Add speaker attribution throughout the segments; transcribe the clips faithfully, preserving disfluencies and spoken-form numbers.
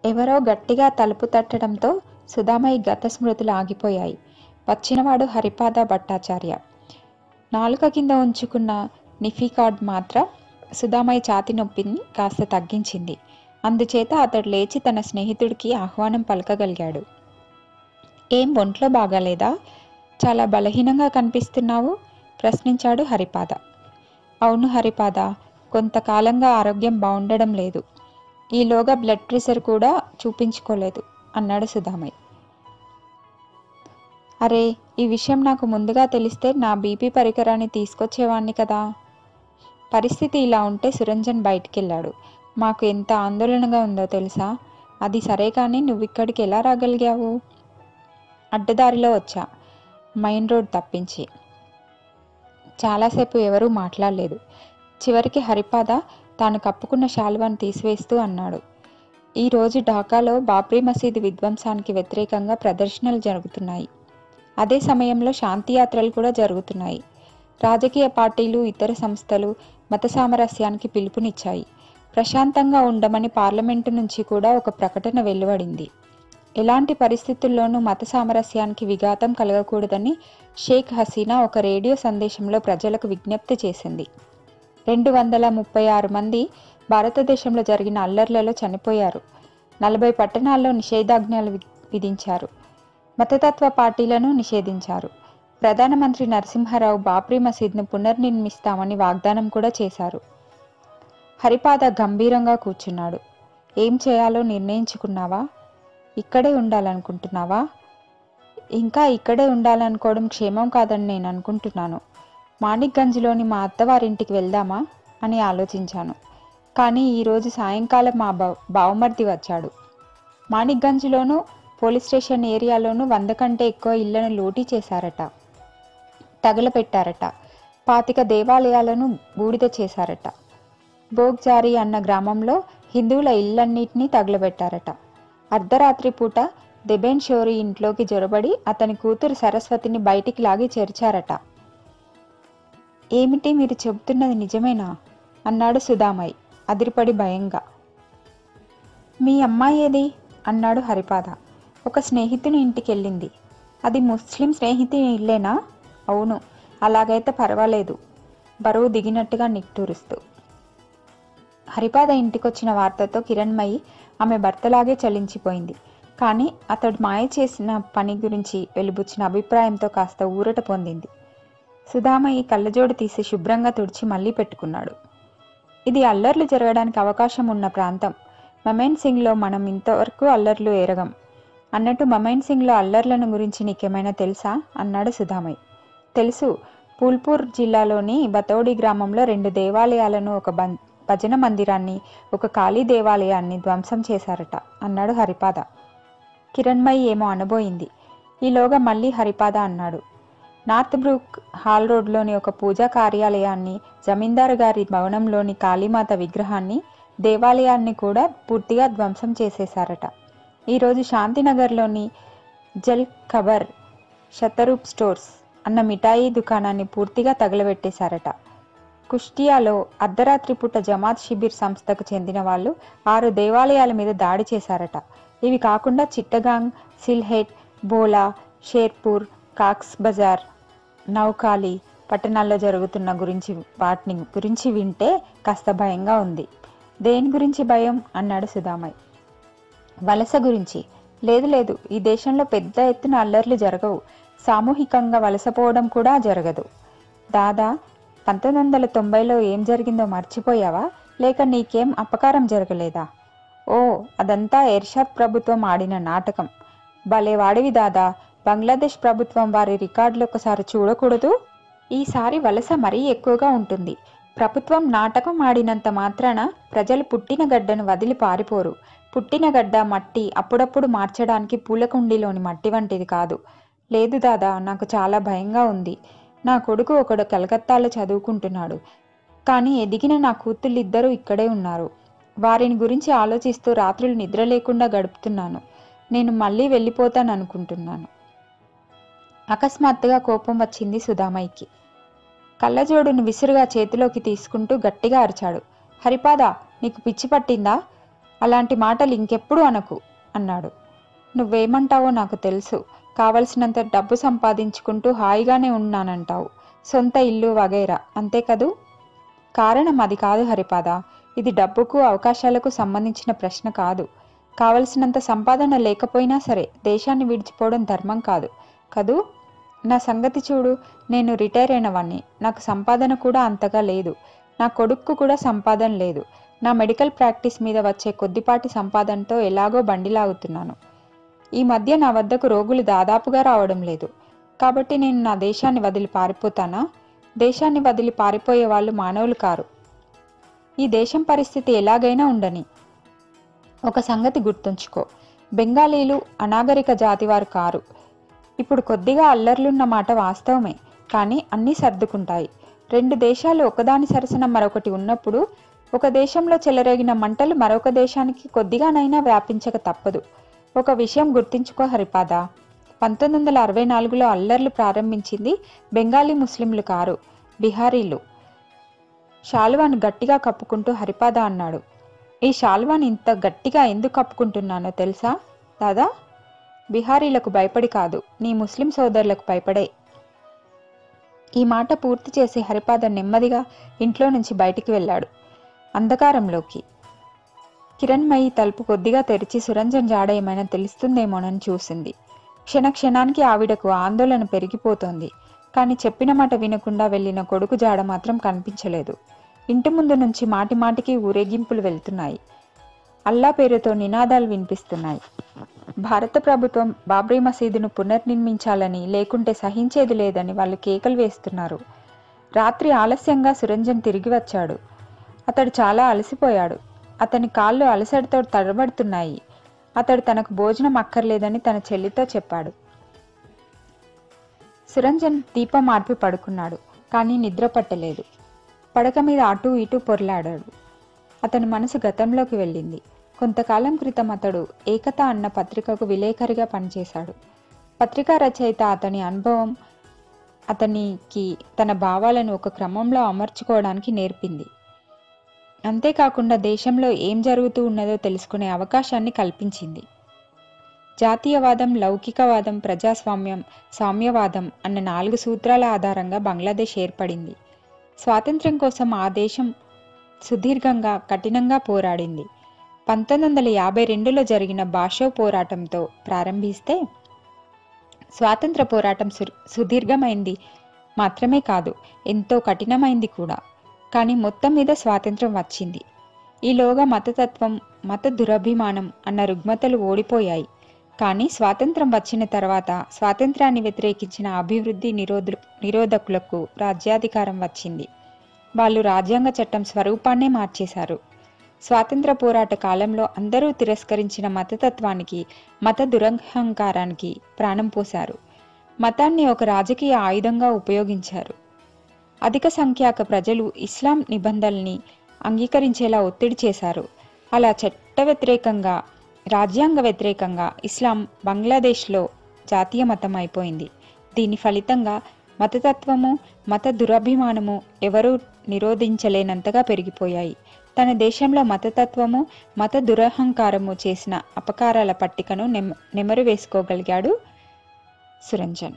Speaker 1: ఎవరో గట్టిగా తలుపు తట్టడంతో సుధామయ్య గత స్మృతులు ఆగిపోయాయి. వచ్చినవాడు హరిపాద భట్టాచార్య. నాలుక కింద ఉంచుకున్న నిఫీ కార్డ్ మాత్రం సుధామయ్య ఛాతి నొప్పిని కాస్త తగ్గించింది. అందుచేత అతడు లేచి తన స్నేహితుడికి ఆహ్వానం పలకగలిగాడు. ఏం ఒంట్లో బాగాలేదా? చాలా బలహీనంగా కనిపిస్తున్నావు ప్రశ్నించాడు హరిపాద. అవును హరిపాద, కొంతకాలంగా ఆరోగ్యం బాగుండడం లేదు. ఈలోగా బ్లడ్ ప్రెషర్ కూడా చూపించుకోలేదు అన్నాడు సుధామయ్య. అరే, ఈ విషయం నాకు ముందుగా తెలిస్తే నా బీపీ పరికరాన్ని తీసుకొచ్చేవాణ్ణి కదా. పరిస్థితి ఇలా ఉంటే సురంజన్ బయటికెళ్ళాడు. మాకు ఎంత ఆందోళనగా ఉందో తెలుసా? అది సరే కానీ నువ్విక్కడికి ఎలా రాగలిగావు? అడ్డదారిలో వచ్చా, మెయిన్ రోడ్ తప్పించి. చాలాసేపు ఎవరూ మాట్లాడలేదు. చివరికి హరిపాద తాను కప్పుకున్న శాలువాను తీసివేస్తూ అన్నాడు, ఈరోజు ఢాకాలో బాబ్రీ మసీదు విధ్వంసానికి వ్యతిరేకంగా ప్రదర్శనలు జరుగుతున్నాయి. అదే సమయంలో శాంతియాత్రలు కూడా జరుగుతున్నాయి. రాజకీయ పార్టీలు, ఇతర సంస్థలు మత సామరస్యానికి పిలుపునిచ్చాయి. ప్రశాంతంగా ఉండమని పార్లమెంటు నుంచి కూడా ఒక ప్రకటన వెలువడింది. ఎలాంటి పరిస్థితుల్లోనూ మత సామరస్యానికి విఘాతం కలగకూడదని షేక్ హసీనా ఒక రేడియో సందేశంలో ప్రజలకు విజ్ఞప్తి చేసింది. రెండు వందల ముప్పై ఆరు మంది భారతదేశంలో జరిగిన అల్లర్లలో చనిపోయారు. నలభై పట్టణాల్లో నిషేధాజ్ఞలు విధించారు. మతతత్వ పార్టీలను నిషేధించారు. ప్రధానమంత్రి నరసింహారావు బాబ్రీ మసీద్ను పునర్నిర్మిస్తామని వాగ్దానం కూడా చేశారు. హరిపాద గంభీరంగా కూర్చున్నాడు. ఏం చేయాలో నిర్ణయించుకున్నావా? ఇక్కడే ఉండాలనుకుంటున్నావా? ఇంకా ఇక్కడే ఉండాలనుకోవడం క్షేమం కాదని నేను అనుకుంటున్నాను. మాణిక్గంజ్లోని మా అత్తవారింటికి వెళ్దామా అని ఆలోచించాను. కానీ ఈరోజు సాయంకాలం మా బా బావమర్ది వచ్చాడు. మాణిక్గంజ్లోనూ పోలీస్ స్టేషన్ ఏరియాలోనూ వంద కంటే ఎక్కువ ఇళ్లను లూటీ చేశారట, తగలపెట్టారట. పాతిక దేవాలయాలను బూడిద చేశారట. బోగ్జారి అన్న గ్రామంలో హిందువుల ఇళ్లన్నింటినీ తగలబెట్టారట. అర్ధరాత్రి పూట దెబెన్ షోరీ ఇంట్లోకి జొరబడి అతని కూతురు సరస్వతిని బయటికి లాగి చేర్చారట. ఏమిటి మీరు చెబుతున్నది నిజమేనా? అన్నాడు సుధామయ్య అదిరిపడి భయంగా. మీ అమ్మాయి ఏది? అన్నాడు హరిపాద. ఒక స్నేహితుని ఇంటికి వెళ్ళింది. అది ముస్లిం స్నేహితుని ఇల్లేనా? అవును. అలాగైతే పర్వాలేదు, బరువు దిగినట్టుగా నిట్టూరుస్తూ. హరిపాద ఇంటికొచ్చిన వార్తతో కిరణ్మయి ఆమె భర్తలాగే చలించిపోయింది. కానీ అతడు మాయ చేసిన పని గురించి వెలుబుచ్చిన అభిప్రాయంతో కాస్త ఊరట పొందింది. సుధామయ్య కళ్ళజోడు తీసి శుభ్రంగా తుడిచి మళ్ళీ పెట్టుకున్నాడు. ఇది అల్లర్లు జరగడానికి అవకాశం ఉన్న ప్రాంతం. మమైన్ సింగ్లో మనం ఇంతవరకు అల్లర్లు ఎరగం. అన్నట్టు మమైన్ సింగ్లో అల్లర్లను గురించి నీకేమైనా తెలుసా? అన్నాడు సుధామయ్య. తెలుసు. ఫూల్పూర్ జిల్లాలోని బతౌడి గ్రామంలో రెండు దేవాలయాలను, ఒక భజన మందిరాన్ని, ఒక ఖాళీ దేవాలయాన్ని ధ్వంసం చేశారట అన్నాడు హరిపాద. కిరణ్మయి ఏమో అనబోయింది. ఈలోగా మళ్ళీ హరిపాద అన్నాడు, నార్త్ బ్రూక్ హాల్ రోడ్లోని ఒక పూజా కార్యాలయాన్ని, జమీందారు గారి భవనంలోని కాళీమాత విగ్రహాన్ని, దేవాలయాన్ని కూడా పూర్తిగా ధ్వంసం చేసేశారట. ఈరోజు శాంతినగర్లోని జల్ ఖబర్ షతరూప్ స్టోర్స్ అన్న మిఠాయి దుకాణాన్ని పూర్తిగా తగలబెట్టేశారట. కుష్టియాలో అర్ధరాత్రి పూట జమాత్ షిబిర్ సంస్థకు చెందిన వాళ్ళు ఆరు దేవాలయాల మీద దాడి చేశారట. ఇవి కాకుండా చిట్టగాంగ్, సిల్హెట్, బోలా, షేర్పూర్, కాక్స్ బజార్, నౌకాలి పట్టణాల్లో జరుగుతున్న గురించి వాటిని గురించి వింటే కాస్త భయంగా ఉంది. దేని గురించి భయం? అన్నాడు సుధామయ్య. వలస గురించి. లేదు లేదు, ఈ దేశంలో పెద్ద ఎత్తున అల్లర్లు జరగవు. సామూహికంగా వలసపోవడం కూడా జరగదు. దాదా, పంతొమ్మిది వందల తొంభైలో ఏం జరిగిందో మర్చిపోయావా? లేక నీకేం అపకారం జరగలేదా? ఓ, అదంతా ఎర్షాద్ ప్రభుత్వం ఆడిన నాటకం. భలే వాడివి దాదా. బంగ్లాదేశ్ ప్రభుత్వం వారి రికార్డులు ఒకసారి చూడకూడదు? ఈసారి వలస మరీ ఎక్కువగా ఉంటుంది. ప్రభుత్వం నాటకం ఆడినంత మాత్రాన ప్రజలు పుట్టిన గడ్డను వదిలి పారిపోరు. పుట్టిన గడ్డ మట్టి అప్పుడప్పుడు మార్చడానికి పూలకుండీలోని మట్టి వంటిది కాదు. లేదు దాదా, నాకు చాలా భయంగా ఉంది. నా కొడుకు ఒకడు కలకత్తాలో చదువుకుంటున్నాడు. కానీ ఎదిగిన నా కూతుళ్ళిద్దరూ ఇక్కడే ఉన్నారు. వారిని గురించి ఆలోచిస్తూ రాత్రులు నిద్ర లేకుండా గడుపుతున్నాను. నేను మళ్ళీ వెళ్ళిపోతాననుకుంటున్నాను. అకస్మాత్తుగా కోపం వచ్చింది సుధామయ్యకి. కళ్ళజోడును విసురుగా చేతిలోకి తీసుకుంటూ గట్టిగా అరిచాడు. హరిపాద, నీకు పిచ్చి పట్టిందా? అలాంటి మాటలు ఇంకెప్పుడు అనకు అన్నాడు. నువ్వేమంటావో నాకు తెలుసు. కావలసినంత డబ్బు సంపాదించుకుంటూ హాయిగానే ఉన్నానంటావు. సొంత ఇల్లు వగైరా, అంతే కదూ? కారణం అది కాదు హరిపాద. ఇది డబ్బుకు అవకాశాలకు సంబంధించిన ప్రశ్న కాదు. కావలసినంత సంపాదన లేకపోయినా సరే దేశాన్ని విడిచిపోవడం ధర్మం కాదు కదూ? నా సంగతి చూడు. నేను రిటైర్ అయిన వాణ్ణి. నాకు సంపాదన కూడా అంతగా లేదు. నా కొడుక్కు కూడా సంపాదన లేదు. నా మెడికల్ ప్రాక్టీస్ మీద వచ్చే కొద్దిపాటి సంపాదనతో ఎలాగో బండిలాగుతున్నాను. ఈ మధ్య నా వద్దకు రోగులు దాదాపుగా రావడం లేదు. కాబట్టి నేను నా దేశాన్ని వదిలి పారిపోతానా? దేశాన్ని వదిలి పారిపోయే వాళ్ళు మానవులు కారు. ఈ దేశం పరిస్థితి ఎలాగైనా ఉండని. ఒక సంగతి గుర్తుంచుకో, బెంగాలీలు అనాగరిక జాతివారు కారు. ఇప్పుడు కొద్దిగా అల్లర్లున్న మాట వాస్తవమే, కానీ అన్నీ సర్దుకుంటాయి. రెండు దేశాలు ఒకదాని సరసన మరొకటి ఉన్నప్పుడు ఒక దేశంలో చెలరేగిన మంటలు మరొక దేశానికి కొద్దిగానైనా వ్యాపించక తప్పదు. ఒక విషయం గుర్తించుకో హరిపాద, పంతొమ్మిది వందల అరవై నాలుగులో అల్లర్లు ప్రారంభించింది బెంగాలీ ముస్లింలు కారు, బిహారీలు. శాలువాను గట్టిగా కప్పుకుంటూ హరిపాద అన్నాడు. ఈ శాలువాను ఇంత గట్టిగా ఎందుకు కప్పుకుంటున్నానో తెలుసా దాదా? బిహారీలకు భయపడి కాదు, నీ ముస్లిం సోదరులకు భయపడే. ఈ మాట పూర్తి చేసి హరిపాద నెమ్మదిగా ఇంట్లో నుంచి బయటికి వెళ్ళాడు. అంధకారంలోకి. కిరణ్మయి తలుపు కొద్దిగా తెరిచి సురంజన్ జాడ ఏమైనా తెలుస్తుందేమోనని చూసింది. క్షణ క్షణానికి ఆవిడకు ఆందోళన పెరిగిపోతోంది. కానీ చెప్పిన మాట వినకుండా వెళ్ళిన కొడుకు జాడ మాత్రం కనిపించలేదు. ఇంటి ముందు నుంచి మాటి మాటికి ఊరేగింపులు వెళ్తున్నాయి. అల్లా పేరుతో నినాదాలు వినిపిస్తున్నాయి. భారత ప్రభుత్వం బాబ్రీ మసీదును పునర్నిర్మించాలని, లేకుంటే సహించేది లేదని వాళ్ళు కేకలు వేస్తున్నారు. రాత్రి ఆలస్యంగా సురంజన్ తిరిగి వచ్చాడు. అతడు చాలా అలసిపోయాడు. అతని కాళ్ళు అలసటతో తడబడుతున్నాయి. అతడు తనకు భోజనం అక్కర్లేదని తన చెల్లితో చెప్పాడు. సురంజన్ దీపం ఆర్పి పడుకున్నాడు. కానీ నిద్ర పట్టలేదు. పడక మీద అటూ ఇటూ పొర్లాడాడు. అతని మనసు గతంలోకి వెళ్ళింది. కొంతకాలం క్రితం అతడు ఏకత అన్న పత్రికకు విలేకరిగా పనిచేశాడు. పత్రికా రచయిత అతని అనుభవం అతనికి తన భావాలను ఒక క్రమంలో అమర్చుకోవడానికి నేర్పింది. అంతేకాకుండా దేశంలో ఏం జరుగుతూ ఉన్నదో తెలుసుకునే అవకాశాన్ని కల్పించింది. జాతీయవాదం, లౌకికవాదం, ప్రజాస్వామ్యం, సామ్యవాదం అన్న నాలుగు సూత్రాల ఆధారంగా బంగ్లాదేశ్ ఏర్పడింది. స్వాతంత్ర్యం కోసం ఆ దేశం సుదీర్ఘంగా, కఠినంగా పోరాడింది. పంతొమ్మిది వందల యాభై రెండులో జరిగిన బాషో పోరాటంతో ప్రారంభిస్తే స్వాతంత్ర పోరాటం సు సుదీర్ఘమైంది మాత్రమే కాదు, ఎంతో కఠినమైంది కూడా. కానీ మొత్తం మీద స్వాతంత్రం వచ్చింది. ఈలోగా మతతత్వం, మత దురభిమానం అన్న రుగ్మతలు ఓడిపోయాయి. కానీ స్వాతంత్రం వచ్చిన తర్వాత స్వాతంత్రాన్ని వ్యతిరేకించిన అభివృద్ధి నిరోధు నిరోధకులకు రాజ్యాధికారం వచ్చింది. వాళ్ళు రాజ్యాంగ చట్టం స్వరూపాన్నే మార్చేశారు. స్వాతంత్ర పోరాట కాలంలో అందరూ తిరస్కరించిన మతతత్వానికి, మత దురహంకారానికి ప్రాణం పోశారు. మతాన్ని ఒక రాజకీయ ఆయుధంగా ఉపయోగించారు. అధిక సంఖ్యాక ప్రజలు ఇస్లాం నిబంధనల్ని అంగీకరించేలా ఒత్తిడి చేశారు. అలా చట్ట వ్యతిరేకంగా, రాజ్యాంగ వ్యతిరేకంగా ఇస్లాం బంగ్లాదేశ్లో జాతీయ మతం అయిపోయింది. దీని ఫలితంగా మతతత్వము, మత దురభిమానము ఎవరూ నిరోధించలేనంతగా పెరిగిపోయాయి. తన దేశంలో మతతత్వము, మత దురహంకారము చేసిన అపకారాల పట్టికను నెమ నెమరు వేసుకోగలిగాడు సురంజన్.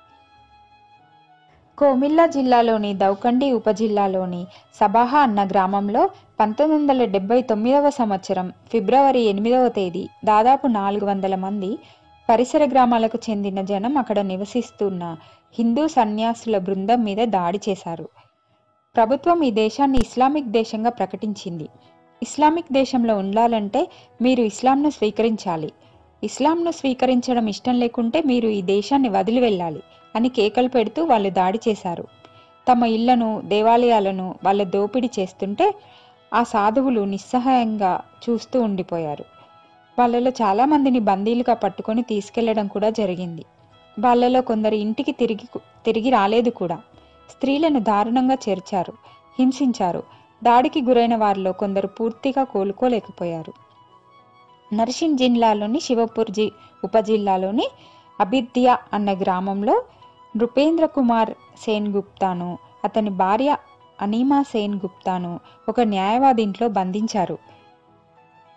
Speaker 1: కోమిల్లా జిల్లాలోని దౌకండి ఉపజిల్లాలోని సబాహా అన్న గ్రామంలో పంతొమ్మిది వందల డెబ్బై తొమ్మిదవ సంవత్సరం ఫిబ్రవరి ఎనిమిదవ తేదీ దాదాపు నాలుగు వందల మంది పరిసర గ్రామాలకు చెందిన జనం అక్కడ నివసిస్తున్న హిందూ సన్యాసుల బృందం మీద దాడి చేశారు. ప్రభుత్వం ఈ దేశాన్ని ఇస్లామిక్ దేశంగా ప్రకటించింది. ఇస్లామిక్ దేశంలో ఉండాలంటే మీరు ఇస్లాంను స్వీకరించాలి, ఇస్లాంను స్వీకరించడం ఇష్టం లేకుంటే మీరు ఈ దేశాన్ని వదిలి వెళ్ళాలి అని కేకలు పెడుతూ వాళ్ళు దాడి చేశారు. తమ ఇళ్లను, దేవాలయాలను వాళ్ళ దోపిడీ చేస్తుంటే ఆ సాధువులు నిస్సహాయంగా చూస్తూ ఉండిపోయారు. వాళ్ళలో చాలామందిని బందీలుగా పట్టుకొని తీసుకెళ్లడం కూడా జరిగింది. వాళ్ళలో కొందరు ఇంటికి తిరిగి తిరిగి రాలేదు కూడా. స్త్రీలను దారుణంగా చేర్చారు, హింసించారు. దాడికి గురైన వారిలో కొందరు పూర్తిగా కోలుకోలేకపోయారు. నర్సింగ్ జిల్లాలోని శివపూర్ జి ఉపజిల్లాలోని అబిద్దియా అన్న గ్రామంలో నృపేంద్ర కుమార్ సేన్ గుప్తాను, అతని భార్య అనీమా సేన్ గుప్తాను ఒక న్యాయవాది ఇంట్లో బంధించారు.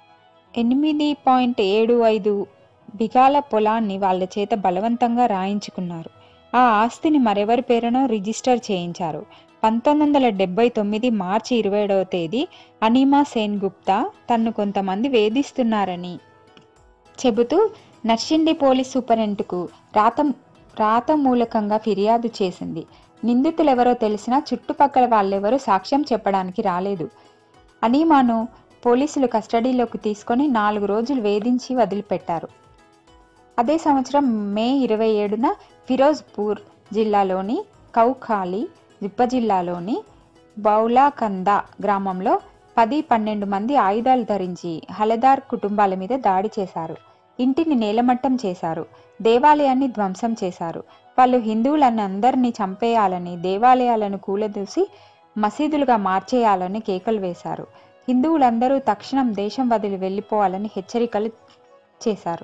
Speaker 1: ఎనిమిది పాయింట్ ఏడు ఐదు బిగాల పొలాన్ని వాళ్ళ చేత బలవంతంగా రాయించుకున్నారు. ఆ ఆస్తిని మరెవరి పేరునో రిజిస్టర్ చేయించారు. పంతొమ్మిది వందల డెబ్బై తొమ్మిది మార్చి ఇరవై ఏడవ తేదీ అనిమా సేన్ గుప్తా తన్ను కొంతమంది వేధిస్తున్నారని చెబుతూ నర్సిండి పోలీస్ సూపరింటెండెంట్కు రాత రాత మూలకంగా ఫిర్యాదు చేసింది. నిందితులెవరో తెలిసినా చుట్టుపక్కల వాళ్ళెవరూ సాక్ష్యం చెప్పడానికి రాలేదు. అనిమాను పోలీసులు కస్టడీలోకి తీసుకొని నాలుగు రోజులు వేధించి వదిలిపెట్టారు. అదే సంవత్సరం మే ఇరవై ఏడున ఫిరోజ్పూర్ జిల్లాలోని కౌఖాలి ఉప జిల్లాలోని బౌలాకంద గ్రామంలో పది పన్నెండు మంది ఆయుధాలు ధరించి హలదార్ కుటుంబాల మీద దాడి చేశారు. ఇంటిని నేలమట్టం చేశారు. దేవాలయాన్ని ధ్వంసం చేశారు. వాళ్ళు హిందువులను అందరినీ చంపేయాలని, దేవాలయాలను కూలదూసి మసీదులుగా మార్చేయాలని కేకలు వేశారు. హిందువులందరూ తక్షణం దేశం వదిలి వెళ్ళిపోవాలని హెచ్చరికలు చేశారు.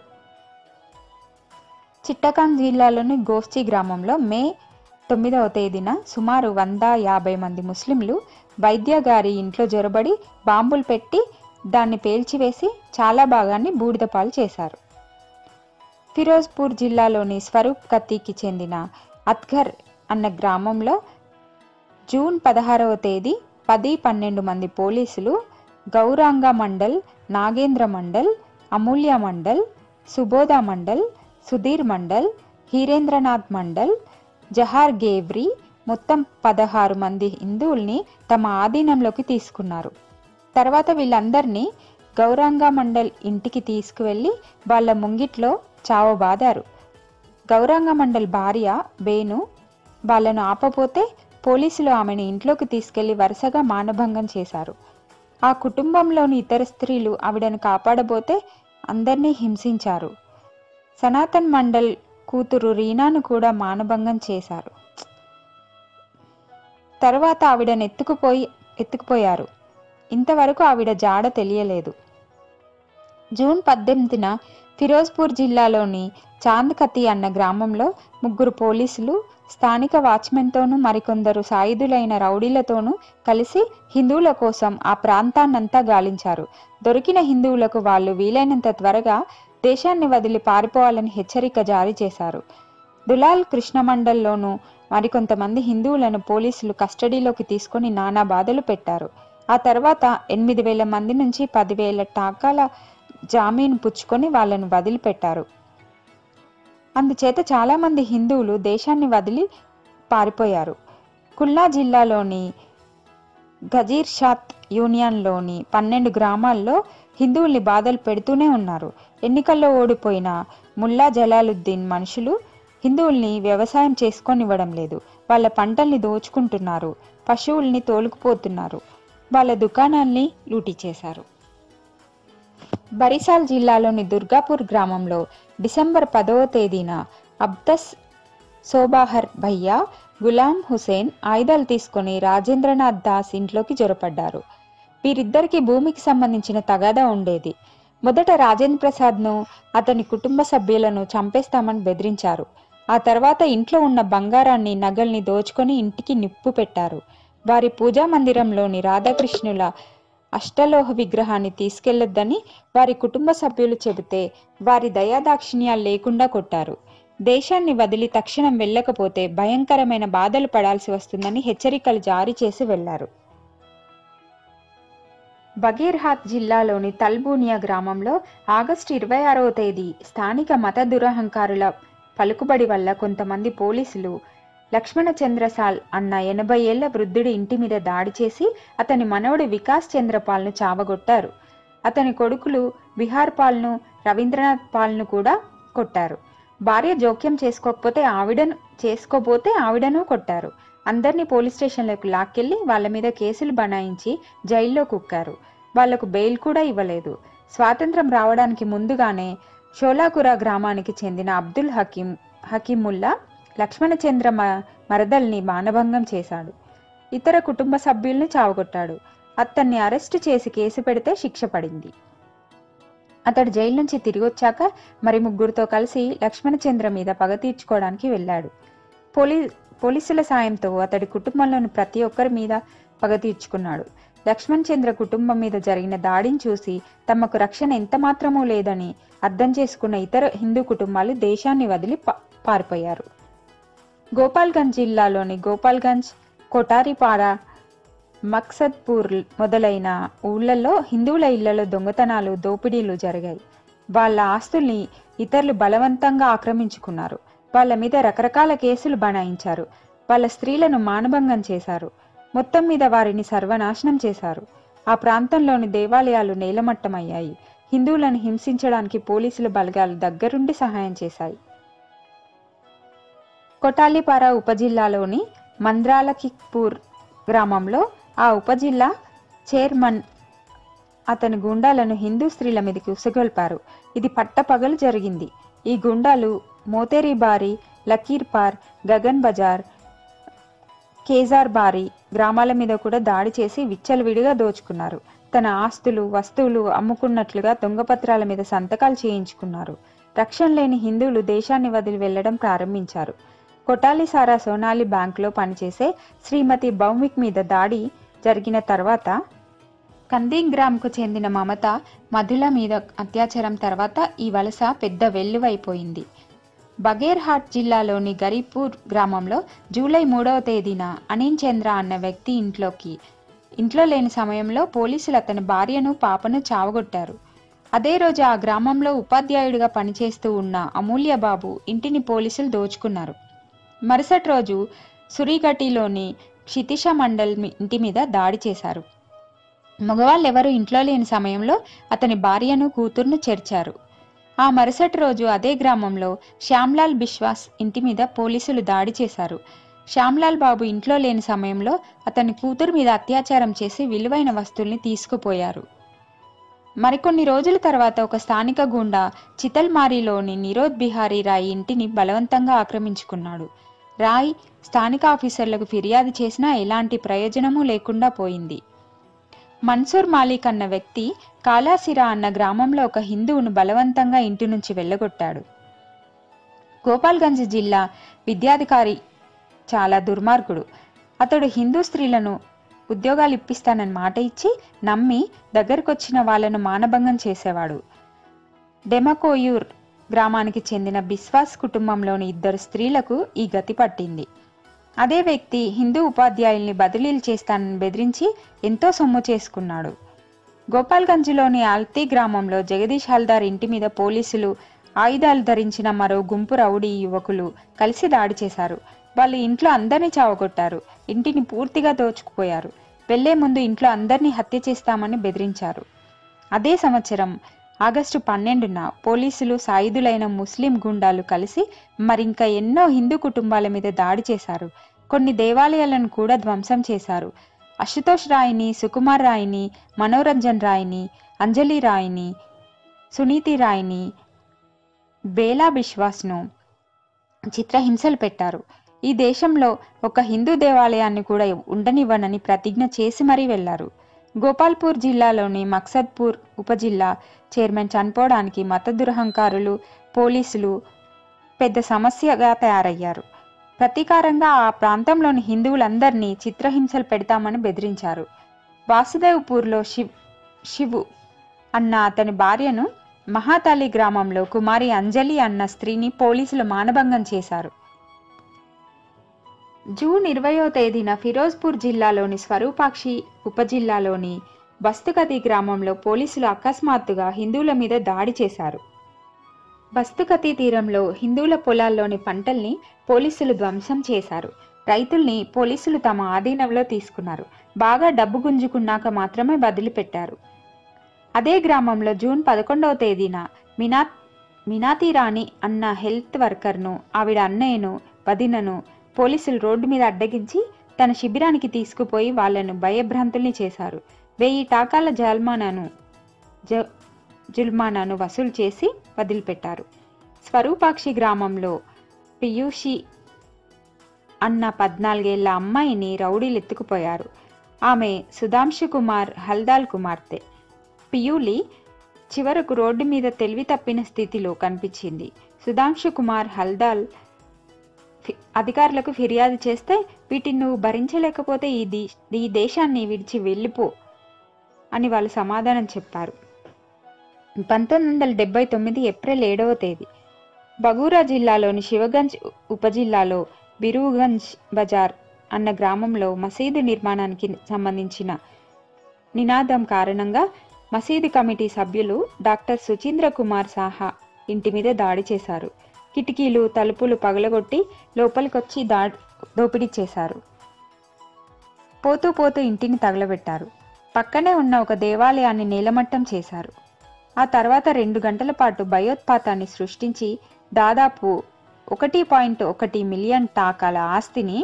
Speaker 1: చిట్టకాంగ్ జిల్లాలోని గోస్చి గ్రామంలో మే తొమ్మిదవ తేదీన సుమారు వంద యాభై మంది ముస్లింలు వైద్య గారి ఇంట్లో జొరబడి బాంబులు పెట్టి దాన్ని పేల్చివేసి చాలా భాగాన్ని బూడిదపాలు చేశారు. ఫిరోజ్పూర్ జిల్లాలోని స్వరూప్ కత్తికి చెందిన అత్ఘర్ అన్న గ్రామంలో జూన్ పదహారవ తేదీ పది పన్నెండు మంది పోలీసులు గౌరాంగ మండల్, నాగేంద్ర మండల్, అమూల్య మండల్, సుబోధ మండల్, సుధీర్ మండల్, హీరేంద్రనాథ్ మండల్, జహార్ గేవ్రీ మొత్తం పదహారు మంది హిందువుల్ని తమ ఆధీనంలోకి తీసుకున్నారు. తర్వాత వీళ్ళందరినీ గౌరాంగ మండల్ ఇంటికి తీసుకువెళ్ళి వాళ్ళ ముంగిట్లో చావబాదారు. గౌరాంగ మండల్ భార్య బేను వాళ్ళను ఆపపోతే పోలీసులు ఆమెను ఇంట్లోకి తీసుకెళ్లి వరుసగా మానభంగం చేశారు. ఆ కుటుంబంలోని ఇతర స్త్రీలు ఆవిడను కాపాడబోతే అందరినీ హింసించారు. సనాతన్ మండల్ కూతురు రీనాను కూడా మానభంగం చేశారు. తర్వాత ఆవిడను ఎత్తుకుపోయి ఎత్తుకుపోయారు. ఇంతవరకు ఆవిడ జాడ తెలియలేదు. జూన్ పద్దెనిమిదిన ఫిరోజ్పూర్ జిల్లాలోని చాంద్కతి అన్న గ్రామంలో ముగ్గురు పోలీసులు స్థానిక వాచ్మెన్తోనూ మరికొందరు సాయుధులైన రౌడీలతోనూ కలిసి హిందువుల కోసం ఆ ప్రాంతాన్నంతా గాలించారు. దొరికిన హిందువులకు వాళ్ళు వీలైనంత త్వరగా దేశాన్ని వదిలి పారిపోవాలని హెచ్చరిక జారీ చేశారు. దులాల్ కృష్ణమండల్లోనూ మరికొంతమంది హిందువులను పోలీసులు కస్టడీలోకి తీసుకొని నానా బాధలు పెట్టారు. ఆ తర్వాత ఎనిమిది వేల మంది నుంచి పదివేల టాకాల జామీను పుచ్చుకొని వాళ్లను వదిలిపెట్టారు. అందుచేత చాలామంది హిందువులు దేశాన్ని వదిలి పారిపోయారు. కుల్నా జిల్లాలోని గజీర్షాత్ యూనియన్లోని పన్నెండు గ్రామాల్లో హిందువుల్ని బాధలు పెడుతూనే ఉన్నారు. ఎన్నికల్లో ఓడిపోయిన ముల్లా జలాలుద్దీన్ మనుషులు హిందువుల్ని వ్యవసాయం చేసుకొనివ్వడం లేదు. వాళ్ళ పంటల్ని దోచుకుంటున్నారు. పశువుల్ని తోలుకుపోతున్నారు. వాళ్ళ దుకాణాల్ని లూటీ చేశారు. బరిసాల్ జిల్లాలోని దుర్గాపూర్ గ్రామంలో డిసెంబర్ పదవ తేదీన అబ్దస్ సోబాహర్ భయ్యా, గులాం హుసేన్ ఆయుధాలు తీసుకుని రాజేంద్రనాథ్ దాస్ ఇంట్లోకి జొరపడ్డారు. వీరిద్దరికి భూమికి సంబంధించిన తగాదా ఉండేది. మొదట రాజేంద్ర ప్రసాద్ను, అతని కుటుంబ సభ్యులను చంపేస్తామని బెదిరించారు. ఆ తర్వాత ఇంట్లో ఉన్న బంగారాన్ని, నగల్ని దోచుకొని ఇంటికి నిప్పు పెట్టారు. వారి పూజా మందిరంలోని రాధాకృష్ణుల అష్టలోహ విగ్రహాన్ని తీసుకెళ్లొద్దని వారి కుటుంబ సభ్యులు చెబితే వారి దయాదాక్షిణ్యాలు లేకుండా కొట్టారు. దేశాన్ని వదిలి తక్షణం వెళ్ళకపోతే భయంకరమైన బాధలు పడాల్సి వస్తుందని హెచ్చరికలు జారీ చేసి వెళ్లారు. బగీర్హాత్ జిల్లాలోని తల్బూనియా గ్రామంలో ఆగస్టు ఇరవై ఆరవ తేదీ స్థానిక మత దురహంకారుల పలుకుబడి వల్ల కొంతమంది పోలీసులు లక్ష్మణ చంద్రసాల్ అన్న ఎనభై ఏళ్ల వృద్ధుడి ఇంటి మీద దాడి చేసి అతని మనవడు వికాస్ చంద్రపాల్ను చావగొట్టారు. అతని కొడుకులు బిహార్ పాల్ను, రవీంద్రనాథ్ పాల్ను కూడా కొట్టారు. భార్య జోక్యం చేసుకోకపోతే ఆవిడను చేసుకోపోతే ఆవిడను కొట్టారు. అందరినీ పోలీస్ స్టేషన్లకు లాక్కెళ్లి వాళ్ళ మీద కేసులు బనాయించి జైల్లో కుక్కారు. వాళ్లకు బెయిల్ కూడా ఇవ్వలేదు. స్వాతంత్రం రావడానికి ముందుగానే షోలాకురా గ్రామానికి చెందిన అబ్దుల్ హకీం హకీముల్లా లక్ష్మణచంద్ర మరదల్ని మానభంగం చేశాడు. ఇతర కుటుంబ సభ్యుల్ని చావగొట్టాడు. అతన్ని అరెస్టు చేసి కేసు పెడితే శిక్ష పడింది. అతడు జైలు నుంచి తిరిగి వచ్చాక మరి ముగ్గురితో కలిసి లక్ష్మణచంద్ర మీద పగ తీర్చుకోవడానికి వెళ్ళాడు. పోలీ పోలీసుల సాయంతో అతడి కుటుంబంలోని ప్రతి ఒక్కరి మీద పగ తీర్చుకున్నాడు. లక్ష్మణ్ చంద్ర కుటుంబం మీద జరిగిన దాడిని చూసి తమకు రక్షణ ఎంతమాత్రమూ లేదని అర్థం చేసుకున్న ఇతర హిందూ కుటుంబాలు దేశాన్ని వదిలి పారిపోయారు. గోపాల్గంజ్ జిల్లాలోని గోపాల్గంజ్, కొటారిపాడ, మక్సద్పూర్ మొదలైన ఊళ్ళల్లో హిందువుల ఇళ్లలో దొంగతనాలు, దోపిడీలు జరిగాయి. వాళ్ళ ఆస్తుల్ని ఇతరులు బలవంతంగా ఆక్రమించుకున్నారు. వాళ్ళ మీద రకరకాల కేసులు బనాయించారు. వాళ్ళ స్త్రీలను మానభంగం చేశారు. మొత్తం మీద వారిని సర్వనాశనం చేశారు. ఆ ప్రాంతంలోని దేవాలయాలు నేలమట్టమయ్యాయి. హిందువులను హింసించడానికి పోలీసుల బలగాలు దగ్గరుండి సహాయం చేశాయి. కొటాలిపార ఉపజిల్లాలోని మంద్రాలకిపూర్ గ్రామంలో ఆ ఉపజిల్లా చైర్మన్ అతని గుండాలను హిందూ స్త్రీల మీదకి ఉసగొల్పారు. ఇది పట్టపగలు జరిగింది. ఈ గుండాలు మోతేరిబారి, లకీర్పార్, గగన్ బజార్, కేజార్బారి గ్రామాల మీద కూడా దాడి చేసి విచ్చలవిడిగా దోచుకున్నారు. తన ఆస్తులు, వస్తువులు అమ్ముకున్నట్లుగా దొంగపత్రాల మీద సంతకాలు చేయించుకున్నారు. రక్షణ లేని హిందువులు దేశాన్ని వదిలి వెళ్లడం ప్రారంభించారు. కొటాలిసారా సోనాలి బ్యాంకులో పనిచేసే శ్రీమతి భౌమిక్ మీద దాడి జరిగిన తర్వాత కందీగ్రామ్కు చెందిన మమత, మధుల మీద అత్యాచారం తర్వాత ఈ వలస పెద్ద వెల్లువైపోయింది. బగేర్హాట్ జిల్లాలోని గరీపూర్ గ్రామంలో జూలై మూడవ తేదీన అనిల్ చంద్ర అన్న వ్యక్తి ఇంట్లోకి ఇంట్లో లేని సమయంలో పోలీసులు అతని భార్యను, పాపను చావగొట్టారు. అదే రోజు ఆ గ్రామంలో ఉపాధ్యాయుడిగా పనిచేస్తూ ఉన్న అమూల్యబాబు ఇంటిని పోలీసులు దోచుకున్నారు. మరుసటి రోజు సురిగటిలోని క్షితిష మండల్ ఇంటి మీద దాడి చేశారు. మగవాళ్ళెవరూ ఇంట్లో లేని సమయంలో అతని భార్యను, కూతుర్ను చేర్చారు. ఆ మరుసటి రోజు అదే గ్రామంలో శ్యామ్లాల్ బిశ్వాస్ ఇంటి మీద పోలీసులు దాడి చేశారు. శ్యామ్లాల్ బాబు ఇంట్లో లేని సమయంలో అతని కూతురు మీద అత్యాచారం చేసి విలువైన వస్తువుల్ని తీసుకుపోయారు. మరికొన్ని రోజుల తర్వాత ఒక స్థానిక గుండా చితల్మారిలోని నిరోధ్ బిహారీ రాయ్ ఇంటిని బలవంతంగా ఆక్రమించుకున్నాడు. రాయ్ స్థానిక ఆఫీసర్లకు ఫిర్యాదు చేసినా ఎలాంటి ప్రయోజనమూ లేకుండా పోయింది. మన్సూర్ మాలిక్ అన్న వ్యక్తి కాలాసిరా అన్న గ్రామంలో ఒక హిందువును బలవంతంగా ఇంటి నుంచి వెళ్ళగొట్టాడు. గోపాల్గంజ్ జిల్లా విద్యాధికారి చాలా దుర్మార్గుడు. అతడు హిందూ స్త్రీలను ఉద్యోగాలు ఇప్పిస్తానని మాట ఇచ్చి నమ్మి దగ్గరకొచ్చిన వాళ్లను మానభంగం చేసేవాడు. డెమకోయూర్ గ్రామానికి చెందిన బిశ్వాస్ కుటుంబంలోని ఇద్దరు స్త్రీలకు ఈ గతి పట్టింది. అదే వ్యక్తి హిందూ ఉపాధ్యాయుల్ని బదిలీలు చేస్తానని బెదిరించి ఎంతో సొమ్ము చేసుకున్నాడు. గోపాల్గంజ్లోని ఆల్తీ గ్రామంలో జగదీష్ హల్దార్ ఇంటి మీద పోలీసులు, ఆయుధాలు ధరించిన మరో గుంపు రౌడీ యువకులు కలిసి దాడి చేశారు. వాళ్ళు ఇంట్లో అందరినీ చావగొట్టారు. ఇంటిని పూర్తిగా దోచుకుపోయారు. వెళ్లే ముందు ఇంట్లో అందరినీ హత్య చేస్తామని బెదిరించారు. అదే సంవత్సరం ఆగస్టు పన్నెండున పోలీసులు, సాయుధులైన ముస్లిం గుండాలు కలిసి మరింకా ఎన్నో హిందూ కుటుంబాల మీద దాడి చేశారు. కొన్ని దేవాలయాలను కూడా ధ్వంసం చేశారు. అశుతోష్ రాయ్ని, సుకుమార్ రాయ్ని, మనోరంజన్ రాయ్ని, అంజలి రాయ్ని, సునీతి రాయ్ని, బేలా బిశ్వాస్ను చిత్రహింసలు పెట్టారు. ఈ దేశంలో ఒక హిందూ దేవాలయాన్ని కూడా ఉండనివ్వనని ప్రతిజ్ఞ చేసి మరీ వెళ్లారు. గోపాల్పూర్ జిల్లాలోని మక్సద్పూర్ ఉపజిల్లా చైర్మన్ చనిపోవడానికి మత దురహంకారులు, పోలీసులు పెద్ద సమస్యగా తయారయ్యారు. ప్రతీకారంగా ఆ ప్రాంతంలోని హిందువులందరినీ చిత్రహింసలు పెడతామని బెదిరించారు. వాసుదేవ్పూర్లో శివ్ శివు అన్న అతని భార్యను, మహాతాలి గ్రామంలో కుమారి అంజలి అన్న స్త్రీని పోలీసులు మానభంగం చేశారు. జూన్ ఇరవయో తేదీన ఫిరోజ్పూర్ జిల్లాలోని స్వరూపాక్షి ఉపజిల్లాలోని బస్తుకతి గ్రామంలో పోలీసులు అకస్మాత్తుగా హిందువుల మీద దాడి చేశారు. బస్తుకతి తీరంలో హిందువుల పొలాల్లోని పంటల్ని పోలీసులు ధ్వంసం చేశారు. రైతుల్ని పోలీసులు తమ ఆధీనంలో తీసుకున్నారు. బాగా డబ్బు గుంజుకున్నాక మాత్రమే వదిలిపెట్టారు. అదే గ్రామంలో జూన్ పదకొండవ తేదీన మినా మినాతి రాణి అన్న హెల్త్ వర్కర్ను, ఆవిడ అన్నయ్యను, వదినను పోలీసులు రోడ్డు మీద అడ్డగించి తన శిబిరానికి తీసుకుపోయి వాళ్లను భయభ్రాంతుల్ని చేశారు. వెయ్యి టాకాల జల్మానాను జ జుల్మానాను వసూలు చేసి వదిలిపెట్టారు. స్వరూపాక్షి గ్రామంలో పియూషి అన్న పద్నాలుగేళ్ల అమ్మాయిని రౌడీలు ఎత్తుకుపోయారు. ఆమె సుధాంశు కుమార్ హల్దాల్ కుమార్తె. పియూలి చివరకు రోడ్డు మీద తెలివి తప్పిన స్థితిలో కనిపించింది. సుధాంశు కుమార్ హల్దాల్ అధికారులకు ఫిర్యాదు చేస్తే, వీటిని నువ్వు భరించలేకపోతే ఈ ఈ దేశాన్ని విడిచి వెళ్ళిపో అని వాళ్ళు సమాధానం చెప్పారు. పంతొమ్మిది వందల డెబ్బై తొమ్మిది ఏప్రిల్ ఏడవ తేదీ బగూరా జిల్లాలోని శివగంజ్ ఉపజిల్లాలో బిరుగంజ్ బజార్ అన్న గ్రామంలో మసీదు నిర్మాణానికి సంబంధించిన నినాదం కారణంగా మసీదు కమిటీ సభ్యులు డాక్టర్ సుచీంద్ర కుమార్ సాహా ఇంటి మీద దాడి చేశారు. కిటికీలు తలుపులు పగలగొట్టి లోపలికొచ్చి దా దోపిడీ చేశారు. పోతూ పోతూ ఇంటిని తగలబెట్టారు. పక్కనే ఉన్న ఒక దేవాలయాన్ని నేలమట్టం చేశారు. ఆ తర్వాత రెండు గంటల పాటు భయోత్పాతాన్ని సృష్టించి దాదాపు ఒకటి పాయింట్ ఒకటి మిలియన్ టాకాల ఆస్తిని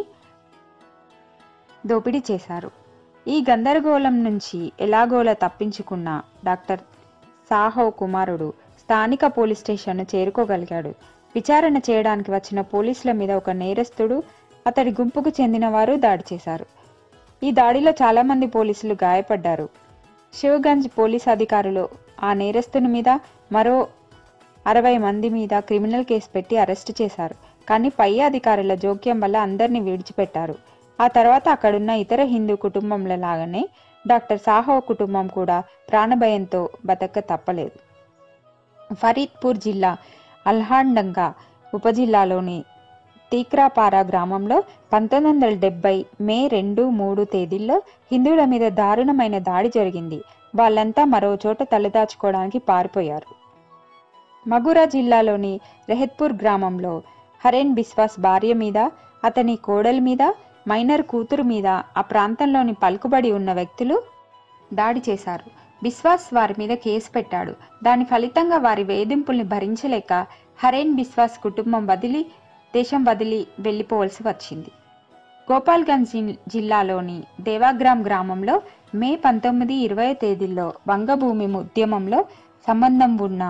Speaker 1: దోపిడీ చేశారు. ఈ గందరగోళం నుంచి ఎలాగోలా తప్పించుకున్న డాక్టర్ సాహో కుమారుడు స్థానిక పోలీస్ స్టేషన్ను చేరుకోగలిగాడు. విచారణ చేయడానికి వచ్చిన పోలీసుల మీద ఒక నేరస్తుడు, అతడి గుంపుకు చెందిన వారు దాడి చేశారు. ఈ దాడిలో చాలామంది పోలీసులు గాయపడ్డారు. శివగంజ్ పోలీస్ అధికారులు ఆ నేరస్తుని మీద మరో అరవై మంది మీద క్రిమినల్ కేసు పెట్టి అరెస్టు చేశారు. కానీ పై అధికారుల జోక్యం వల్ల అందరినీ విడిచిపెట్టారు. ఆ తర్వాత అక్కడున్న ఇతర హిందూ కుటుంబంల లాగానే డాక్టర్ సాహో కుటుంబం కూడా ప్రాణభయంతో బతక తప్పలేదు. ఫరీద్పూర్ జిల్లా అల్హాండంగా ఉపజిల్లాలోని తీక్రాపారా గ్రామంలో పంతొమ్మిది వందల డెబ్బై మే రెండు మూడు తేదీల్లో హిందువుల మీద దారుణమైన దాడి జరిగింది. వాళ్ళంతా మరో చోట తలదాచుకోవడానికి పారిపోయారు. మగురా జిల్లాలోని రెహత్పూర్ గ్రామంలో హరేన్ బిస్వాస్ భార్య మీద, అతని కోడలి మీద, మైనర్ కూతురు మీద ఆ ప్రాంతంలోని పలుకుబడి ఉన్న వ్యక్తులు దాడి చేశారు. బిస్వాస్ వారి మీద కేసు పెట్టాడు. దాని ఫలితంగా వారి వేధింపుల్ని భరించలేక హరేన్ బిస్వాస్ కుటుంబం వదిలి దేశం వదిలి వెళ్ళిపోవలసి వచ్చింది. గోపాల్గంజ్ జిల్లాలోని దేవాగ్రామ్ గ్రామంలో మే పంతొమ్మిది ఇరవై తేదీల్లో వంగభూమి ఉద్యమంలో సంబంధం ఉన్న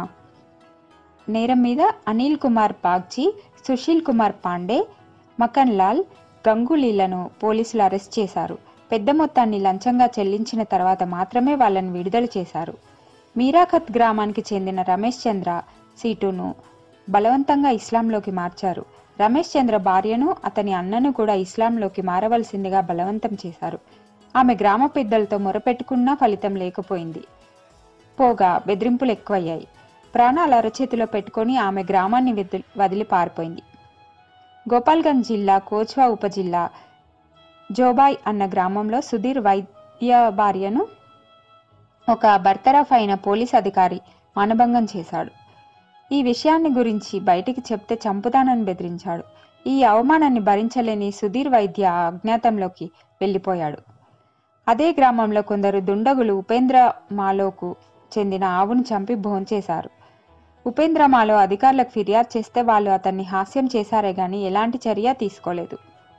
Speaker 1: నేరం మీద అనిల్ కుమార్ బాగ్చి, సుశీల్ కుమార్ పాండే, మకన్ లాల్ గంగూలీలను పోలీసులు అరెస్ట్ చేశారు. పెద్ద మొత్తాన్ని లంచంగా చెల్లించిన తర్వాత మాత్రమే వాళ్ళని విడుదల చేశారు. మీరాఖత్ గ్రామానికి చెందిన రమేష్ చంద్ర సీటును బలవంతంగా ఇస్లాంలోకి మార్చారు. రమేష్ చంద్ర భార్యను, అతని అన్నను కూడా ఇస్లాంలోకి మారవలసిందిగా బలవంతం చేశారు. ఆమె గ్రామ పెద్దలతో మొరపెట్టుకున్నా ఫలితం లేకపోయింది. పోగా బెదిరింపులు ఎక్కువయ్యాయి. ప్రాణాలు అరచేతిలో పెట్టుకొని ఆమె గ్రామాన్ని వదిలి పారిపోయింది. గోపాల్గంజ్ జిల్లా కోచ్వా ఉపజిల్లా జోబాయ్ అన్న గ్రామంలో సుధీర్ వైద్య భార్యను ఒక బర్తరఫ్ అయిన పోలీస్ అధికారి మానభంగం చేశాడు. ఈ విషయాన్ని గురించి బయటికి చెప్తే చంపుతానని బెదిరించాడు. ఈ అవమానాన్ని భరించలేని సుధీర్ వైద్య అజ్ఞాతంలోకి వెళ్ళిపోయాడు. అదే గ్రామంలో కొందరు దుండగులు ఉపేంద్ర మాలోకు చెందిన ఆవును చంపి భోంచేశారు. ఉపేంద్ర మాలో అధికారులకు ఫిర్యాదు చేస్తే వాళ్ళు అతన్ని హాస్యం చేశారే గాని ఎలాంటి చర్య తీసుకోలేదు.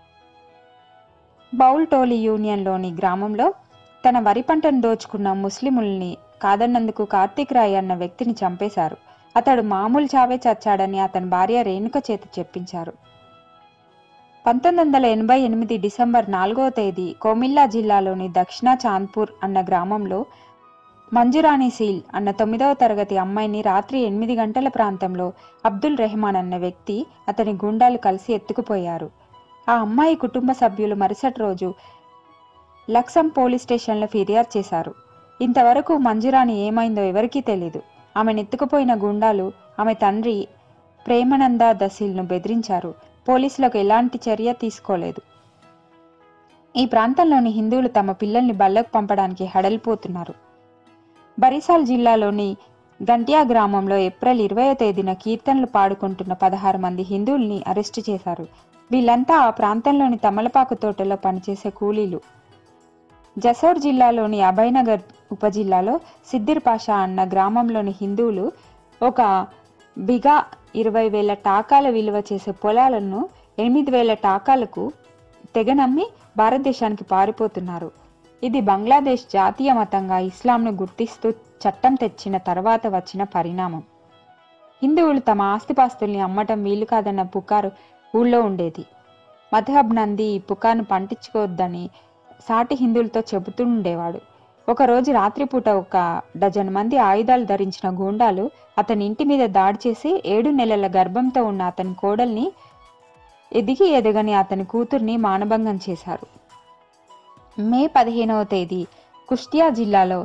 Speaker 1: బౌల్ టోలీ యూనియన్లోని గ్రామంలో తన వరి పంటను దోచుకున్న ముస్లిముల్ని కాదన్నందుకు కార్తీక్ రాయ్ అన్న వ్యక్తిని చంపేశారు. అతడు మామూలు చావే చచ్చాడని అతని భార్య రేణుక చేత చెప్పించారు. పంతొమ్మిది వందల ఎనభై ఎనిమిది డిసెంబర్ నాలుగవ తేదీ కోమిల్లా జిల్లాలోని దక్షిణ చాంద్పూర్ అన్న గ్రామంలో మంజురాణి సీల్ అన్న తొమ్మిదవ తరగతి అమ్మాయిని రాత్రి ఎనిమిది గంటల ప్రాంతంలో అబ్దుల్ రెహమాన్ అన్న వ్యక్తి, అతని గుండాలు కలిసి ఎత్తుకుపోయారు. ఆ అమ్మాయి కుటుంబ సభ్యులు మరుసటి రోజు లక్సం పోలీస్ స్టేషన్లో ఫిర్యాదు చేశారు. ఇంతవరకు మంజురాణి ఏమైందో ఎవరికీ తెలీదు. ఆమెను ఎత్తుకుపోయిన గుండాలు ఆమె తండ్రి ప్రేమానంద దశీల్ను బెదిరించారు. పోలీసులకు ఎలాంటి చర్య తీసుకోలేదు. ఈ ప్రాంతంలోని హిందువులు తమ పిల్లల్ని బళ్ళకు పంపడానికి హడలిపోతున్నారు. బరిసాల్ జిల్లాలోని గంటియా గ్రామంలో ఏప్రిల్ ఇరవై తేదీన కీర్తనలు పాడుకుంటున్న పదహారు మంది హిందువుల్ని అరెస్టు చేశారు. వీళ్ళంతా ఆ ప్రాంతంలోని తమలపాకు తోటలో పనిచేసే కూలీలు. జసోర్ జిల్లాలోని అభయనగర్ ఉపజిల్లాలో సిద్దిర్ పాషా అన్న గ్రామంలోని హిందువులు ఒక బిగా ఇరవై వేల టాకాల విలువ చేసే పొలాలను ఎనిమిది వేల టాకాలకు తెగనమ్మి భారతదేశానికి పారిపోతున్నారు. ఇది బంగ్లాదేశ్ జాతీయ మతంగా ఇస్లాంను గుర్తిస్తూ చట్టం తెచ్చిన తర్వాత వచ్చిన పరిణామం. హిందువులు తమ ఆస్తిపాస్తుల్ని అమ్మటం వీలు కాదన్న పుకారు ఊళ్ళో ఉండేది. మధహబ్ నంది ఈ పుకార్ను పంటించుకోవద్దని సాటి హిందువులతో చెబుతుండేవాడు. ఒకరోజు రాత్రిపూట ఒక డజన్ మంది ఆయుధాలు ధరించిన గూండాలు అతని ఇంటి మీద దాడి చేసి ఏడు నెలల గర్భంతో ఉన్న అతని కోడల్ని ఎదిగి ఎదగని అతని కూతుర్ని మానభంగం చేశారు. మే పదిహేనవ తేదీ కుష్టియా జిల్లాలో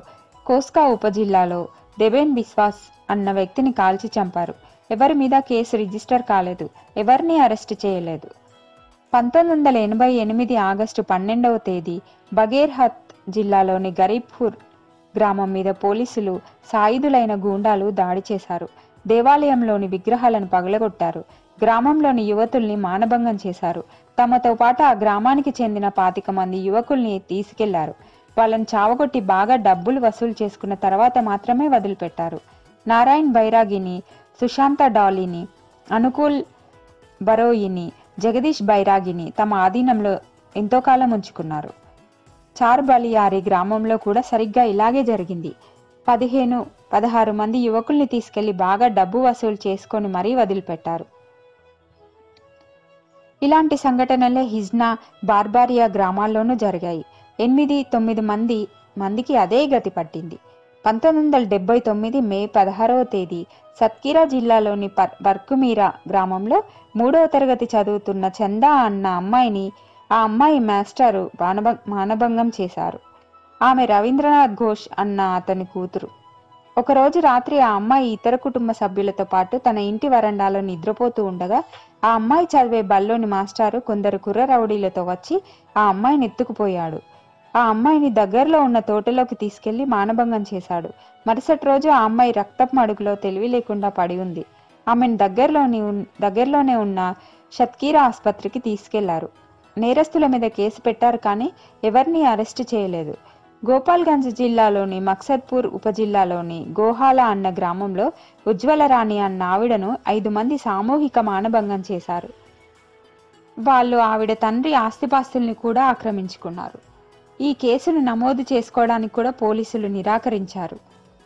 Speaker 1: కోస్కా ఉపజిల్లాలో దెబెన్ బిస్వాస్ అన్న వ్యక్తిని కాల్చి చంపారు. ఎవరి మీద కేసు రిజిస్టర్ కాలేదు. ఎవరిని అరెస్టు చేయలేదు. పంతొమ్మిది వందల ఎనభై ఎనిమిది ఆగస్టు పన్నెండవ తేదీ బగేర్హత్ జిల్లాలోని గరీబ్పూర్ గ్రామం మీద పోలీసులు సాయుధులైన గూండాలు దాడి చేశారు. దేవాలయంలోని విగ్రహాలను పగలగొట్టారు. గ్రామంలోని యువతుల్ని మానభంగం చేశారు. తమతో పాటు ఆ గ్రామానికి చెందిన పాతిక మంది యువకుల్ని తీసుకెళ్లారు. వాళ్ళని చావగొట్టి బాగా డబ్బులు వసూలు చేసుకున్న తర్వాత మాత్రమే వదిలిపెట్టారు. నారాయణ్ బైరాగిని, సుశాంత డాలీని, అనుకూల్ బరోయిని, జగదీష్ బైరాగిని తమ ఆధీనంలో ఎంతో కాలం ఉంచుకున్నారు. చార్ బలియారి గ్రామంలో కూడా సరిగ్గా ఇలాగే జరిగింది. పదిహేను పదహారు మంది యువకుల్ని తీసుకెళ్లి బాగా డబ్బు వసూలు చేసుకొని మరీ వదిలిపెట్టారు. ఇలాంటి సంఘటనలే హిజ్నా, బార్బారియా గ్రామాల్లోనూ జరిగాయి. ఎనిమిది తొమ్మిది మంది మందికి అదే గతి పట్టింది. పంతొమ్మిది వందల డెబ్బై తొమ్మిది మే పదహారవ తేదీ సత్కీరా జిల్లాలోని బర్కుమీరా గ్రామంలో మూడవ తరగతి చదువుతున్న చందా అన్న అమ్మాయిని ఆ అమ్మాయి మాస్టారు మానభ మానభంగం చేశారు. ఆమె రవీంద్రనాథ్ ఘోష్ అన్న అతని కూతురు. ఒకరోజు రాత్రి ఆ అమ్మాయి ఇతర కుటుంబ సభ్యులతో పాటు తన ఇంటి వరండాలో నిద్రపోతూ ఉండగా ఆ అమ్మాయి చదివే బల్లోని మాస్టారు కొందరు కుర్ర రౌడీలతో వచ్చి ఆ అమ్మాయిని ఎత్తుకుపోయాడు. ఆ అమ్మాయిని దగ్గరలో ఉన్న తోటలోకి తీసుకెళ్లి మానభంగం చేశాడు. మరుసటి రోజు ఆ అమ్మాయి రక్తపు మడుగులో తెలివి లేకుండా పడి ఉంది. ఆమెను దగ్గరలోని దగ్గరలోనే ఉన్న సత్కీరా ఆసుపత్రికి తీసుకెళ్లారు. నేరస్తుల మీద కేసు పెట్టారు, కానీ ఎవరిని అరెస్టు చేయలేదు. గోపాల్గంజ్ జిల్లాలోని మక్సద్పూర్ ఉపజిల్లాలోని గోహాలా అన్న గ్రామంలో ఉజ్వల రాణి అన్న ఆవిడను ఐదు మంది సామూహిక మానభంగం చేశారు. వాళ్ళు ఆవిడ తండ్రి ఆస్తిపాస్తుల్ని కూడా ఆక్రమించుకున్నారు. ఈ కేసును నమోదు చేసుకోవడానికి కూడా పోలీసులు నిరాకరించారు.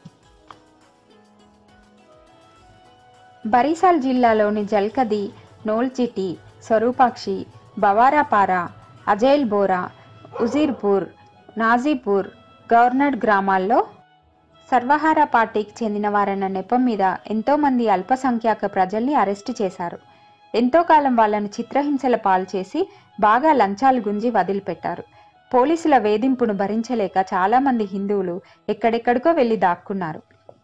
Speaker 1: బరీసాల్ జిల్లాలోని జల్కది, నోల్చిటి, స్వరూపాక్షి, బవారాపారా, అజైల్ బోరా, ఉజీర్పూర్, నాజీపూర్, గవర్నర్ గ్రామాల్లో సర్వహార పార్టీకి చెందిన వారన్న నెపం మీద ఎంతో మంది అల్పసంఖ్యాక ప్రజల్ని అరెస్టు చేశారు. ఎంతో కాలం వాళ్లను చిత్రహింసల పాలు చేసి బాగా లంచాలు గుంజి వదిలిపెట్టారు. పోలీసుల వేధింపును భరించలేక చాలా మంది హిందువులు ఎక్కడెక్కడికో వెళ్లి దాక్కున్నారు.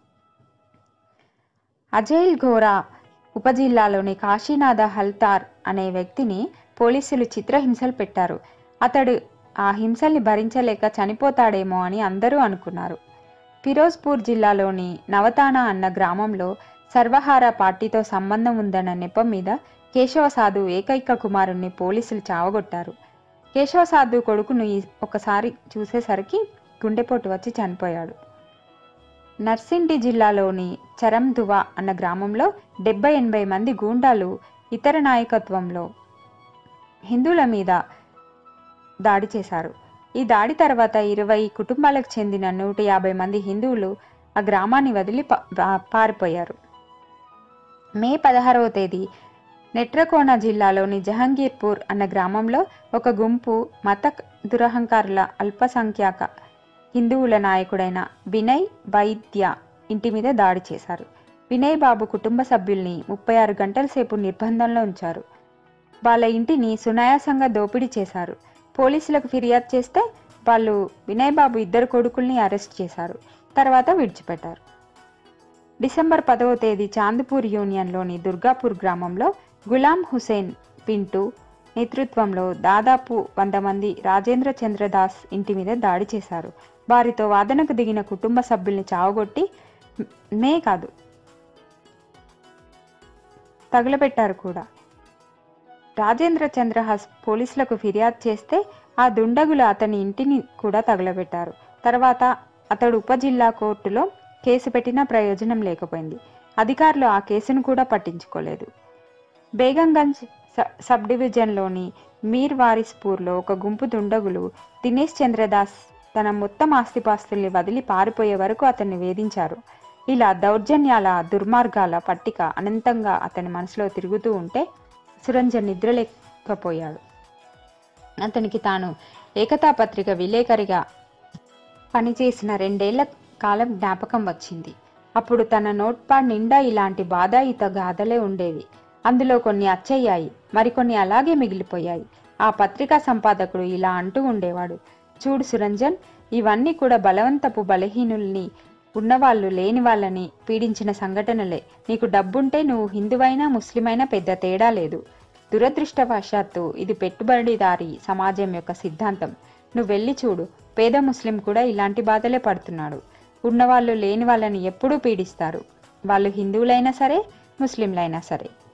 Speaker 1: అజైల్ ఘోరా ఉపజిల్లాలోని కాశీనాథ హల్తార్ అనే వ్యక్తిని పోలీసులు చిత్రహింసలు పెట్టారు. అతడు ఆ హింసల్ని భరించలేక చనిపోతాడేమో అని అందరూ అనుకున్నారు. ఫిరోజ్పూర్ జిల్లాలోని నవతానా అన్న గ్రామంలో సర్వహార పార్టీతో సంబంధం ఉందన్న నెపం మీద కేశవసాధు ఏకైక కుమారుణ్ణి పోలీసులు చావగొట్టారు. కేశవసాధు కొడుకును ఒకసారి చూసేసరికి గుండెపోటు వచ్చి చనిపోయాడు. నర్సిండి జిల్లాలోని చరందువా అన్న గ్రామంలో డెబ్బై ఎనభై మంది గూండాలు ఇతర నాయకత్వంలో హిందువుల మీద దాడి చేశారు. ఈ దాడి తర్వాత ఇరవై కుటుంబాలకు చెందిన నూట యాభై మంది హిందువులు ఆ గ్రామాన్ని వదిలి పారిపోయారు. మే పదహారవ తేదీ నెట్రకోనా జిల్లాలోని జహంగీర్పూర్ అన్న గ్రామంలో ఒక గుంపు మత దురహంకారుల అల్పసంఖ్యాక హిందువుల నాయకుడైన వినయ్ వైద్య ఇంటి మీద దాడి చేశారు. వినయ్ బాబు కుటుంబ సభ్యుల్ని ముప్పై ఆరు గంటల సేపు నిర్బంధంలో ఉంచారు. వాళ్ళ ఇంటిని సునాయాసంగా దోపిడీ చేశారు. పోలీసులకు ఫిర్యాదు చేస్తే వాళ్ళు వినయ్ బాబు ఇద్దరు కొడుకుల్ని అరెస్ట్ చేశారు. తర్వాత విడిచిపెట్టారు. డిసెంబర్ పదవ తేదీ చాంద్పూర్ యూనియన్లోని దుర్గాపూర్ గ్రామంలో గులాం హుసేన్ పింటూ నేతృత్వంలో దాదాపు వంద మంది రాజేంద్ర చంద్రదాస్ ఇంటి మీద దాడి చేశారు. వారితో వాదనకు దిగిన కుటుంబ సభ్యుల్ని చావగొట్టి మే కాదు తగులబెట్టారు కూడా. రాజేంద్ర చంద్రహాస్ పోలీసులకు ఫిర్యాదు చేస్తే ఆ దుండగులు అతని ఇంటిని కూడా తగులబెట్టారు. తర్వాత అతడు ఉపజిల్లా కోర్టులో కేసు పెట్టినా ప్రయోజనం లేకపోయింది. అధికారులు ఆ కేసును కూడా పట్టించుకోలేదు. బేగంగంజ్ సబ్ డివిజన్లోని మీర్ వారిస్పూర్లో ఒక గుంపు దుండగులు దినేష్ చంద్రదాస్ తన మొత్తం ఆస్తిపాస్తుల్ని వదిలి పారిపోయే వరకు అతన్ని వేధించారు. ఇలా దౌర్జన్యాల దుర్మార్గాల పట్టిక అనంతంగా అతని మనసులో తిరుగుతూ ఉంటే సురంజన్ నిద్రలేకపోయాడు. అతనికి తాను ఏకతా పత్రిక విలేకరిగా పనిచేసిన రెండేళ్ల కాలం జ్ఞాపకం వచ్చింది. అప్పుడు తన నోట్పాడ్ నిండా ఇలాంటి బాధాయిత గాథలే ఉండేవి. అందులో కొన్ని అచ్చయ్యాయి, మరికొన్ని అలాగే మిగిలిపోయాయి. ఆ పత్రికా సంపాదకుడు ఇలా అంటూ ఉండేవాడు, చూడు సురంజన్, ఇవన్నీ కూడా బలవంతపు బలహీనుల్ని, ఉన్నవాళ్ళు లేని వాళ్ళని పీడించిన సంఘటనలే. నీకు డబ్బుంటే నువ్వు హిందువైనా ముస్లిమైనా పెద్ద తేడా లేదు. దురదృష్టవశాత్తు ఇది పెట్టుబడిదారీ సమాజం యొక్క సిద్ధాంతం. నువ్వు వెళ్ళి చూడు, పేద ముస్లిం కూడా ఇలాంటి బాధలే పడుతున్నాడు. ఉన్నవాళ్ళు లేని వాళ్ళని ఎప్పుడూ పీడిస్తారు, వాళ్ళు హిందువులైనా సరే ముస్లింలైనా సరే.